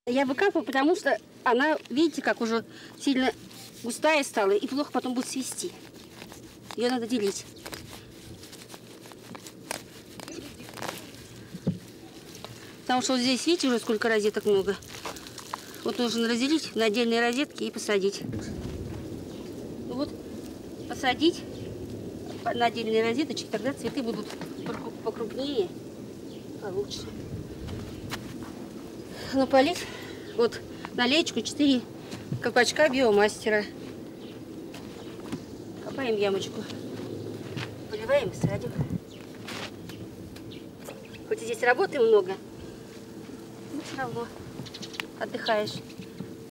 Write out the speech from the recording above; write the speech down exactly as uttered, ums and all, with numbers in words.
Я выкапываю, потому что она, видите, как уже сильно густая стала и плохо потом будет свести. Ее надо делить. Потому что вот здесь, видите, уже сколько розеток много. Вот нужно разделить на отдельные розетки и посадить. Ну вот, посадить на отдельные розеточки, тогда цветы будут покрупнее, получше. Ну, полить вот на леечку четыре колпачка биомастера. Копаем ямочку, поливаем и садим. Хоть и здесь работы много, но все равно отдыхаешь.